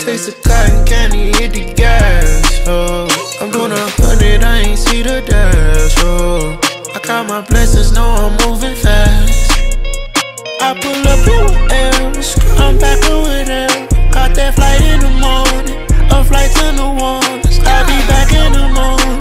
Taste the cotton candy, hit the gas, oh. I'm doing 100, I ain't see the dash, oh. I count my blessings, know I'm moving fast. I pull up in L's, I'm back over there. Caught that flight in the morning, a flight to New Orleans. I'll be back in the morning,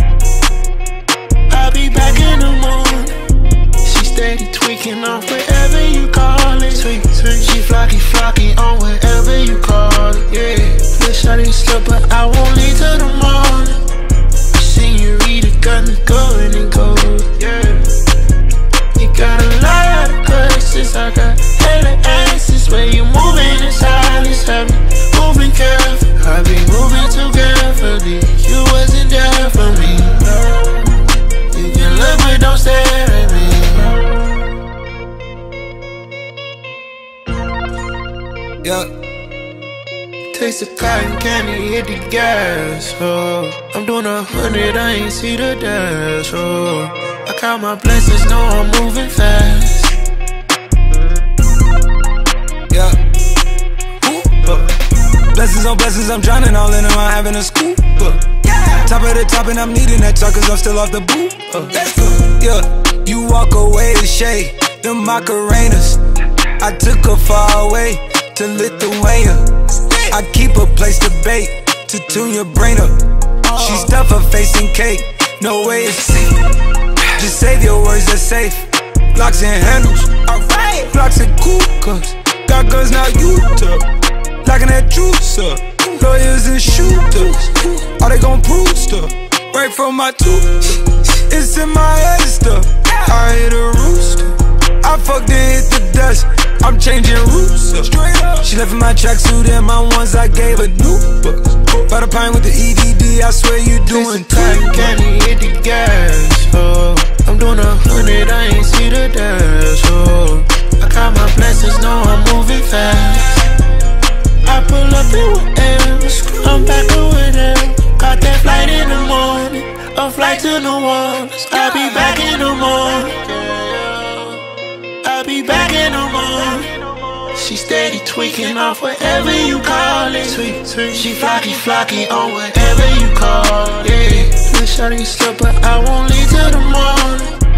I'll be back in the morning. She steady tweaking off wherever you call it. Tweak, tweak. She flocky on wherever you call it, yeah. Little shawty slip, but I won't leave till the morning. Senorita got me going and go, yeah. You got a lot of questions, I got hella answers. Where you moving in silence, have me moving careful. I be moving too carefully, you wasn't there for me. You can look but don't stare at me. Yeah. Taste the cotton candy, hit the gas, oh. I'm doing 100, I ain't see the dash, oh. I count my blessings, know I'm moving fast. Yeah. Blessings on blessings, I'm drowning all in them, I'm having a scoop. Top of the top and I'm needing that truck cause I'm still off the boot. Let's go. Yeah, you walk away to shade, them Macarenas. I took her far away to Lithuania. I keep a place to bake, to tune your brain up. She stuff her face in cake, no way it's safe. Just save your words, they're safe. Blocks and handles, alright. Blocks and cool cups, got guns now you took. Locking that juice up, lawyers and shooters. All they gon' prove stuff, right from my tooth. It's in my head stuff, I hit a rooster. I fucked and hit the dust, I'm changing routes up. She left in my tracksuit and my ones, I gave her new books. By the pine with the EDD, I swear you doing cotton candy, hit the gas, oh. I'm doing 100, I ain't see the dash, oh. I count my blessings, know I'm moving fast. I pull up in L's, I'm back over there. Caught that flight in the morning, a flight to New Orleans. I'll be back in the morning, I'll be back in the morning. She steady tweaking off whatever you call it. Tweak, tweak. She flocky on whatever you call it, yeah. Little shawty slip, but I won't leave till the morning.